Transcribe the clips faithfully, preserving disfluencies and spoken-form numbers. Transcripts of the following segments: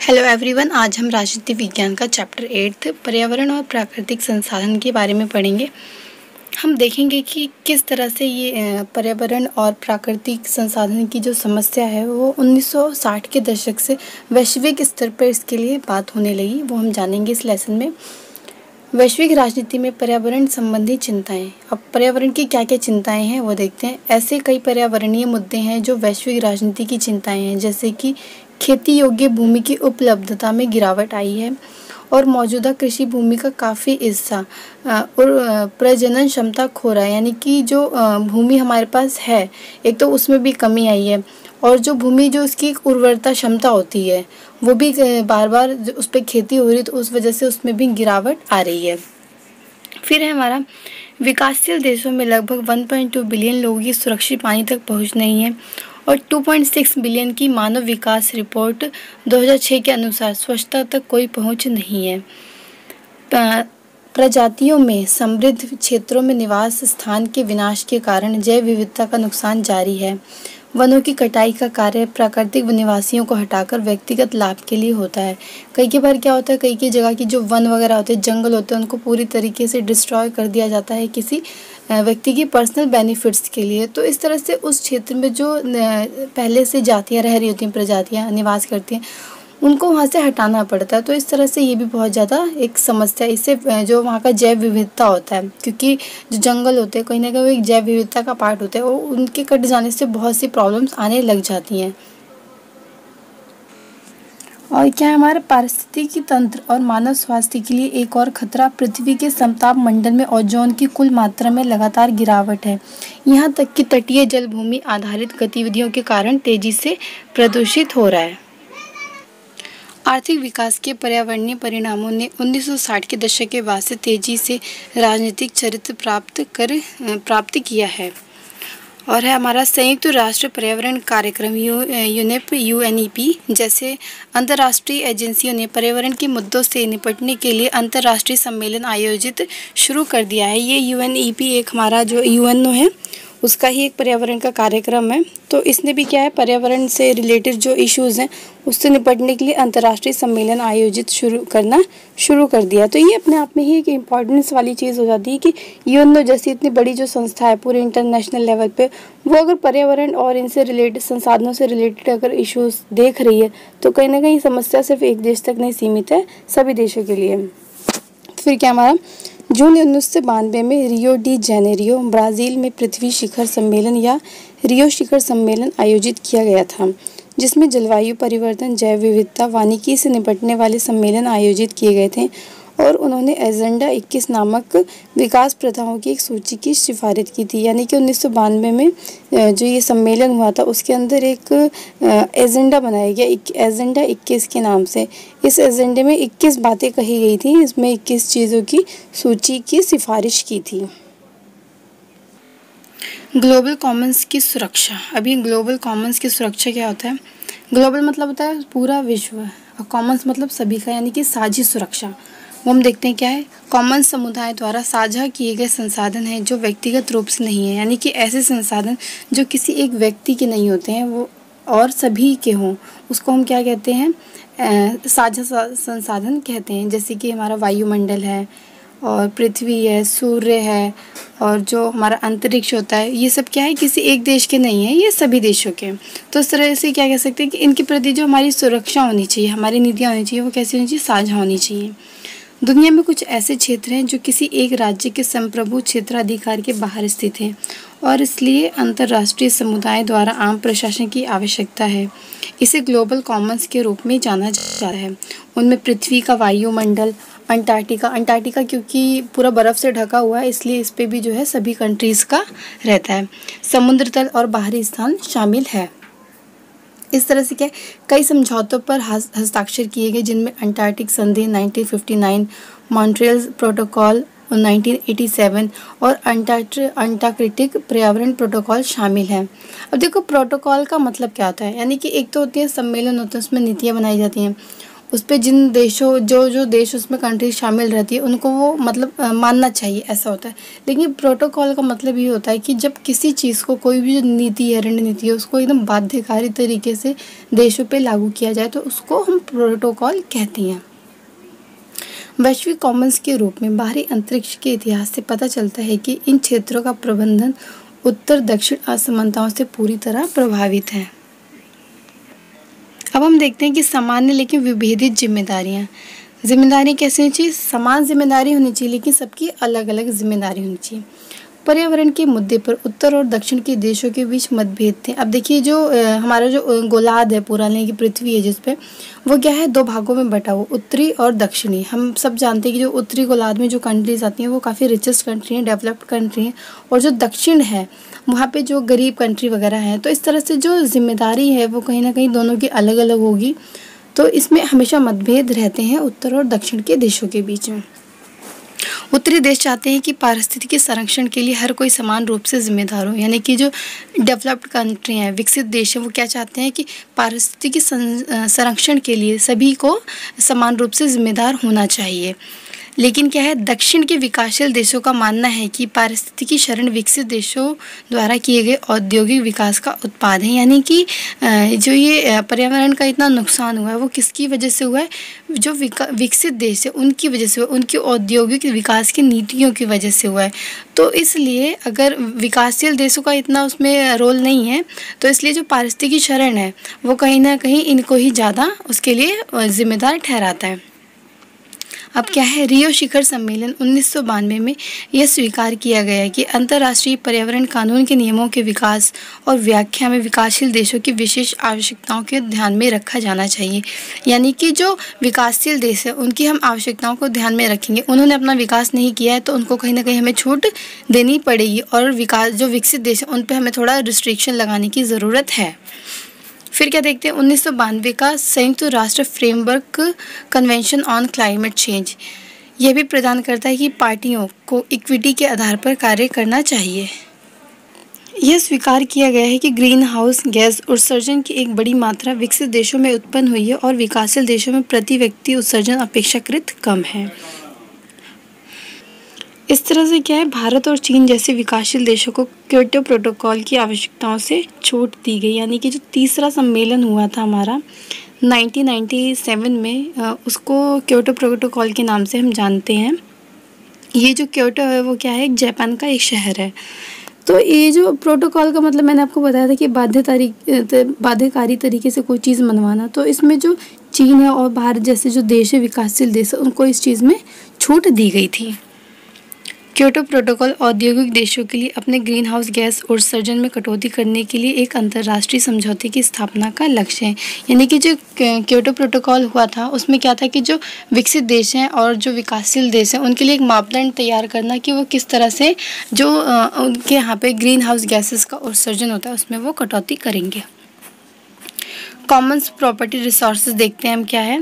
Hello everyone, आज हम राजनीति विज्ञान का चैप्टर एट्थ पर्यावरण और प्राकृतिक संसाधन के बारे में पढ़ेंगे। हम देखेंगे कि किस तरह से ये पर्यावरण और प्राकृतिक संसाधन की जो समस्या है वो उन्नीस सौ साठ के दशक से वैश्विक स्तर पर इसके लिए बात होने लगी, वो हम जानेंगे इस लेसन में। वैश्विक राजनीति में पर्यावरण संबंधी चिंताएं। अब पर्यावरण की क्या क्या चिंताएं हैं वो देखते हैं। ऐसे कई पर्यावरणीय मुद्दे हैं जो वैश्विक राजनीति की चिंताएं हैं, जैसे कि खेती योग्य भूमि की उपलब्धता में गिरावट आई है और मौजूदा कृषि भूमि का काफ़ी हिस्सा और प्रजनन क्षमता खो रहा है, यानी कि जो भूमि हमारे पास है एक तो उसमें भी कमी आई है और जो भूमि जो उसकी उर्वरता क्षमता होती है वो भी बार बार उस पर खेती हो रही है, तो उस वजह से उसमें भी गिरावट आ रही है। फिर है हमारा विकासशील देशों में लगभग वन पॉइंट टू बिलियन लोगों की सुरक्षित पानी तक पहुंच नहीं है और टू पॉइंट सिक्स बिलियन की मानव विकास रिपोर्ट दो हज़ार छह के अनुसार स्वच्छता तक कोई पहुंच नहीं है। प्रजातियों में समृद्ध क्षेत्रों में निवास स्थान के विनाश के कारण जैव विविधता का नुकसान जारी है। वनों की कटाई का कार्य प्राकृतिक निवासियों को हटाकर व्यक्तिगत लाभ के लिए होता है। कई के बार क्या होता है, कई की जगह की जो वन वगैरह होते हैं, जंगल होते हैं, उनको पूरी तरीके से डिस्ट्रॉय कर दिया जाता है किसी व्यक्ति की पर्सनल बेनिफिट्स के लिए। तो इस तरह से उस क्षेत्र में जो पहले से जातियाँ रह रही होती हैं, प्रजातियाँ निवास करती हैं, उनको वहाँ से हटाना पड़ता है। तो इस तरह से ये भी बहुत ज़्यादा एक समस्या, इससे जो वहाँ का जैव विविधता होता है, क्योंकि जो जंगल होते हैं कहीं ना कहीं वो एक जैव विविधता का पार्ट होता है, और उनके कट जाने से बहुत सी प्रॉब्लम्स आने लग जाती हैं। और क्या है, हमारे पारिस्थितिकी तंत्र और मानव स्वास्थ्य के लिए एक और खतरा पृथ्वी के समताप मंडल में ओजोन की कुल मात्रा में लगातार गिरावट है। यहाँ तक कि तटीय जल भूमि आधारित गतिविधियों के कारण तेजी से प्रदूषित हो रहा है। आर्थिक विकास के पर्यावरणीय परिणामों ने उन्नीस सौ साठ के दशक के बाद से तेजी से राजनीतिक चरित्र प्राप्त कर प्राप्त किया है। और है हमारा संयुक्त राष्ट्र पर्यावरण कार्यक्रम U UNEP U N E P जैसे अंतर्राष्ट्रीय एजेंसियों ने पर्यावरण के मुद्दों से निपटने के लिए अंतर्राष्ट्रीय सम्मेलन आयोजित शुरू कर दिया है। ये यू एन ई पी एक हमारा जो यू एन ओ है उसका ही एक पर्यावरण का कार्यक्रम है। तो इसने भी क्या है, पर्यावरण से रिलेटेड जो इश्यूज़ हैं उससे निपटने के लिए अंतर्राष्ट्रीय सम्मेलन आयोजित शुरू करना शुरू कर दिया। तो ये अपने आप में ही एक इम्पॉर्टेंस वाली चीज़ हो जाती है कि यूएनओ जैसी इतनी बड़ी जो संस्था है पूरे इंटरनेशनल लेवल पे, वो अगर पर्यावरण और इनसे रिलेटेड संसाधनों से रिलेटेड अगर इश्यूज़ देख रही है तो कहीं ना कहीं समस्या सिर्फ एक देश तक नहीं सीमित है, सभी देशों के लिए। फिर क्या हमारा जून उन्नीस सौ बानवे में रियो डी जेनेरियो ब्राज़ील में पृथ्वी शिखर सम्मेलन या रियो शिखर सम्मेलन आयोजित किया गया था, जिसमें जलवायु परिवर्तन, जैव विविधता, वानिकी से निपटने वाले सम्मेलन आयोजित किए गए थे और उन्होंने एजेंडा इक्कीस नामक विकास प्रथाओं की एक सूची की सिफारिश की थी। यानी कि उन्नीस सौ बानवे में जो ये सम्मेलन हुआ था उसके अंदर एक एजेंडा बनाया गया, एक एजेंडा इक्कीस के नाम से। इस एजेंडे में इक्कीस बातें कही गई थी, इसमें इक्कीस चीज़ों की सूची की सिफारिश की थी। ग्लोबल कॉमन्स की सुरक्षा। अभी ग्लोबल कॉमन्स की सुरक्षा क्या होता है? ग्लोबल मतलब होता है पूरा विश्व और कॉमन्स मतलब सभी का, यानी कि साझी सुरक्षा। वो हम देखते हैं क्या है, कॉमन समुदाय द्वारा साझा किए गए संसाधन हैं जो व्यक्तिगत रूप से नहीं है, यानी कि ऐसे संसाधन जो किसी एक व्यक्ति के नहीं होते हैं वो और सभी के हों, उसको हम क्या कहते हैं, साझा संसाधन कहते हैं। जैसे कि हमारा वायुमंडल है और पृथ्वी है, सूर्य है और जो हमारा अंतरिक्ष होता है, ये सब क्या है, किसी एक देश के नहीं है, ये सभी देशों के। तो इस तरह से क्या कह सकते हैं कि इनके प्रति जो हमारी सुरक्षा होनी चाहिए, हमारी नीतियाँ होनी चाहिए, वो कैसी होनी चाहिए, साझा होनी चाहिए। दुनिया में कुछ ऐसे क्षेत्र हैं जो किसी एक राज्य के संप्रभु क्षेत्राधिकार के बाहर स्थित हैं और इसलिए अंतर्राष्ट्रीय समुदाय द्वारा आम प्रशासन की आवश्यकता है। इसे ग्लोबल कॉमन्स के रूप में जाना जाता है। उनमें पृथ्वी का वायुमंडल, अंटार्कटिका अंटार्कटिका क्योंकि पूरा बर्फ़ से ढका हुआ है इसलिए इस पे भी जो है सभी कंट्रीज़ का रहता है। समुद्र तल और बाहरी स्थान शामिल है। इस तरह से क्या कई समझौतों पर हस्ताक्षर किए गए, जिनमें अंटार्कटिक संधि nineteen fifty nine, Montreal protocol nineteen eighty seven और अंटार्कटिक पर्यावरण प्रोटोकॉल शामिल हैं। अब देखो प्रोटोकॉल का मतलब क्या होता है, यानी कि एक तो होती है सम्मेलन होता है, उसमें नीतियाँ बनाई जाती हैं, उस पे जिन देशों जो जो देश उसमें कंट्री शामिल रहती है उनको वो मतलब अ, मानना चाहिए, ऐसा होता है। लेकिन प्रोटोकॉल का मतलब ये होता है कि जब किसी चीज़ को, कोई भी जो नीति है, रणनीति है, उसको एकदम बाध्यकारी तरीके से देशों पे लागू किया जाए तो उसको हम प्रोटोकॉल कहते हैं। वैश्विक कॉमन्स के रूप में बाहरी अंतरिक्ष के इतिहास से पता चलता है कि इन क्षेत्रों का प्रबंधन उत्तर दक्षिण असमानताओं से पूरी तरह प्रभावित है। अब हम देखते हैं कि सामान्य लेकिन विभेदित जिम्मेदारियां। जिम्मेदारी कैसी होनी चाहिए? समान जिम्मेदारी होनी चाहिए लेकिन सबकी अलग अलग जिम्मेदारी होनी चाहिए। पर्यावरण के मुद्दे पर उत्तर और दक्षिण के देशों के बीच मतभेद थे। अब देखिए जो अ, हमारा जो अ, गोलार्ध है पूरा, यानी कि पृथ्वी है जिस पे, वो क्या है, दो भागों में बटा हुआ, उत्तरी और दक्षिणी। हम सब जानते हैं कि जो उत्तरी गोलार्ध में जो कंट्रीज आती हैं वो काफ़ी रिचेस्ट कंट्री हैं, डेवलप्ड कंट्री हैं, और जो दक्षिण है वहाँ पे जो गरीब कंट्री वगैरह हैं। तो इस तरह से जो जिम्मेदारी है वो कहीं ना कहीं दोनों की अलग अलग होगी। तो इसमें हमेशा मतभेद रहते हैं उत्तर और दक्षिण के देशों के बीच में। उत्तरी देश चाहते हैं कि पारिस्थितिकी संरक्षण के लिए हर कोई समान रूप से जिम्मेदार हो, यानी कि जो डेवलप्ड कंट्री हैं, विकसित देश हैं, वो क्या चाहते हैं कि पारिस्थितिकी संरक्षण के लिए सभी को समान रूप से जिम्मेदार होना चाहिए। लेकिन क्या है, दक्षिण के विकासशील देशों का मानना है कि पारिस्थितिकी शरण विकसित देशों द्वारा किए गए औद्योगिक विकास का उत्पाद है, यानी कि जो ये पर्यावरण का इतना नुकसान हुआ है वो किसकी वजह से हुआ है? जो विकसित देश है उनकी वजह से हुआ, उनकी औद्योगिक विकास की नीतियों की वजह से हुआ है। तो इसलिए अगर विकासशील देशों का इतना उसमें रोल नहीं है, तो इसलिए जो पारिस्थितिकी शरण है वो कहीं ना कहीं इनको ही ज़्यादा उसके लिए जिम्मेदार ठहराता है। अब क्या है, रियो शिखर सम्मेलन उन्नीस सौ बानवे में यह स्वीकार किया गया है कि अंतर्राष्ट्रीय पर्यावरण कानून के नियमों के विकास और व्याख्या में विकासशील देशों की विशेष आवश्यकताओं के ध्यान में रखा जाना चाहिए। यानी कि जो विकासशील देश है उनकी हम आवश्यकताओं को ध्यान में रखेंगे। उन्होंने अपना विकास नहीं किया है तो उनको कहीं ना कहीं हमें छूट देनी पड़ेगी, और विकास जो विकसित देश है उन पर हमें थोड़ा रिस्ट्रिक्शन लगाने की ज़रूरत है। फिर क्या देखते हैं, उन्नीस सौ बानवे का संयुक्त राष्ट्र framework convention on climate change, यह भी प्रदान करता है कि पार्टियों को इक्विटी के आधार पर कार्य करना चाहिए। यह स्वीकार किया गया है कि ग्रीन हाउस गैस उत्सर्जन की एक बड़ी मात्रा विकसित देशों में उत्पन्न हुई है और विकासशील देशों में प्रति व्यक्ति उत्सर्जन अपेक्षाकृत कम है। इस तरह से क्या है, भारत और चीन जैसे विकासशील देशों को क्योटो प्रोटोकॉल की आवश्यकताओं से छूट दी गई। यानी कि जो तीसरा सम्मेलन हुआ था हमारा उन्नीस सौ सत्तानवे में, उसको क्योटो प्रोटोकॉल के नाम से हम जानते हैं। ये जो क्योटो है वो क्या है, एक जापान का एक शहर है। तो ये जो प्रोटोकॉल का मतलब मैंने आपको बताया था कि बाध्यकारी बाध्यकारी तरीके से कोई चीज़ मनवाना, तो इसमें जो चीन है और भारत जैसे जो देश है, विकासशील देश है, उनको इस चीज़ में छूट दी गई थी। क्योटो प्रोटोकॉल औद्योगिक देशों के लिए अपने ग्रीन हाउस गैस उत्सर्जन में कटौती करने के लिए एक अंतर्राष्ट्रीय समझौते की स्थापना का लक्ष्य है। यानी कि जो क्योटो प्रोटोकॉल हुआ था उसमें क्या था कि जो विकसित देश हैं और जो विकासशील देश हैं उनके लिए एक मापदंड तैयार करना कि वो किस तरह से जो उनके यहाँ पे ग्रीन हाउस गैसेस का उत्सर्जन होता है उसमें वो कटौती करेंगे। कॉमन्स प्रॉपर्टी रिसोर्सेज देखते हैं हम क्या है,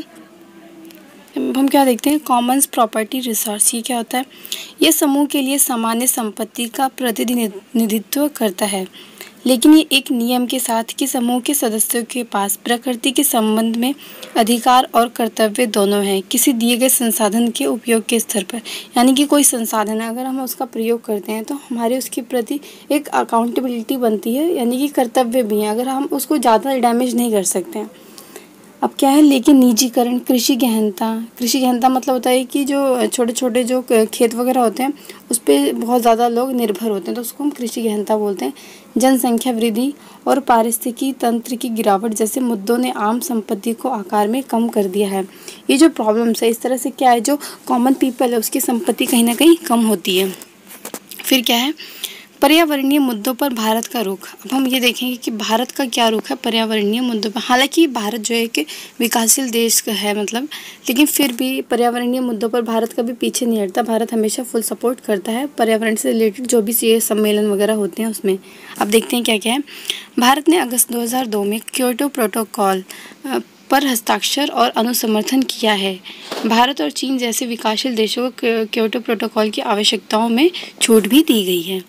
हम क्या देखते हैं, कॉमन्स प्रॉपर्टी रिसोर्स, ये क्या होता है? ये समूह के लिए सामान्य संपत्ति का प्रतिनिधित्व करता है, लेकिन ये एक नियम के साथ कि समूह के सदस्यों के पास प्रकृति के संबंध में अधिकार और कर्तव्य दोनों हैं किसी दिए गए संसाधन के उपयोग के स्तर पर। यानी कि कोई संसाधन है, अगर हम उसका प्रयोग करते हैं तो हमारे उसके प्रति एक अकाउंटेबिलिटी बनती है, यानी कि कर्तव्य भी है, अगर हम उसको ज़्यादा डैमेज नहीं कर सकते हैं। अब क्या है, लेकिन निजीकरण, कृषि गहनता, कृषि गहनता मतलब होता है कि जो छोटे छोटे जो खेत वगैरह होते हैं उस पर बहुत ज़्यादा लोग निर्भर होते हैं, तो उसको हम कृषि गहनता बोलते हैं। जनसंख्या वृद्धि और पारिस्थितिकी तंत्र की गिरावट जैसे मुद्दों ने आम संपत्ति को आकार में कम कर दिया है। ये जो प्रॉब्लम्स है, इस तरह से क्या है, जो कॉमन पीपल है उसकी संपत्ति कहीं ना कहीं कम होती है। फिर क्या है, पर्यावरणीय मुद्दों पर भारत का रुख। अब हम ये देखेंगे कि भारत का क्या रुख है पर्यावरणीय मुद्दों पर। हालांकि भारत जो है कि विकासशील देश का है मतलब, लेकिन फिर भी पर्यावरणीय मुद्दों पर भारत कभी पीछे नहीं हटता। भारत हमेशा फुल सपोर्ट करता है पर्यावरण से रिलेटेड जो भी ये सम्मेलन वगैरह होते हैं उसमें। अब देखते हैं क्या क्या है। भारत ने अगस्त दो हज़ार दो में क्योटो प्रोटोकॉल पर हस्ताक्षर और अनुसमर्थन किया है। भारत और चीन जैसे विकासशील देशों को क्योटो प्रोटोकॉल की आवश्यकताओं में छूट भी दी गई है।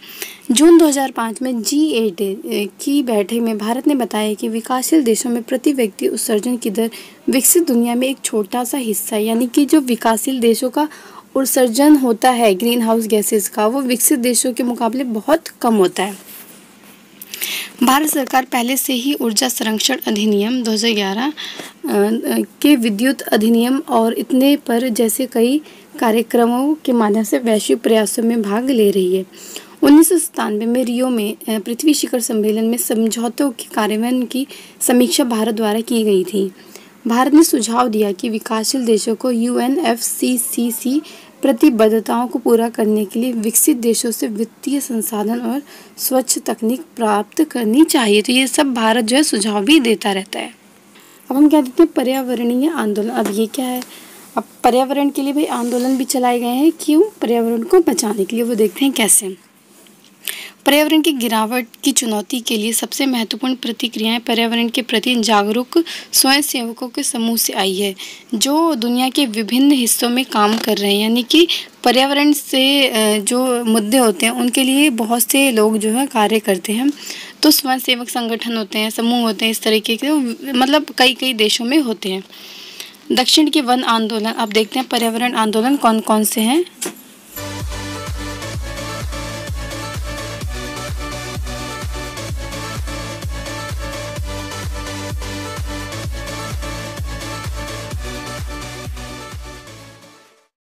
जून दो हज़ार पाँच में जी एट की बैठक में भारत ने बताया कि विकासशील देशों में प्रति व्यक्ति उत्सर्जन की दर विकसित दुनिया में एक छोटा सा हिस्सा है, यानी कि जो विकासशील देशों का उत्सर्जन होता है ग्रीन हाउस गैसेस का, वो विकसित देशों के मुकाबले बहुत कम होता है। भारत सरकार पहले से ही ऊर्जा संरक्षण अधिनियम दो हज़ार ग्यारह के विद्युत अधिनियम और इतने पर जैसे कई कार्यक्रमों के माध्यम से वैश्विक प्रयासों में भाग ले रही है। उन्नीस सौ सत्तानवे में रियो में पृथ्वी शिखर सम्मेलन में समझौतों के कार्यान्वयन की समीक्षा भारत द्वारा की गई थी। भारत ने सुझाव दिया कि विकासशील देशों को U N F C C C प्रतिबद्धताओं को पूरा करने के लिए विकसित देशों से वित्तीय संसाधन और स्वच्छ तकनीक प्राप्त करनी चाहिए। तो ये सब भारत जो है सुझाव भी देता रहता है। अब हम क्या देखते हैं, पर्यावरणीय आंदोलन। अब ये क्या है, अब पर्यावरण के लिए भाई आंदोलन भी चलाए गए हैं। क्यों? पर्यावरण को बचाने के लिए। वो देखते हैं कैसे। पर्यावरण की गिरावट की चुनौती के लिए सबसे महत्वपूर्ण प्रतिक्रियाएं पर्यावरण के प्रति जागरूक स्वयंसेवकों के समूह से आई है, जो दुनिया के विभिन्न हिस्सों में काम कर रहे हैं। यानी कि पर्यावरण से जो मुद्दे होते हैं उनके लिए बहुत से लोग जो है कार्य करते हैं। तो स्वयंसेवक संगठन होते हैं, समूह होते हैं, इस तरीके के मतलब कई कई देशों में होते हैं। दक्षिण के वन आंदोलन। अब देखते हैं पर्यावरण आंदोलन कौन कौन से हैं।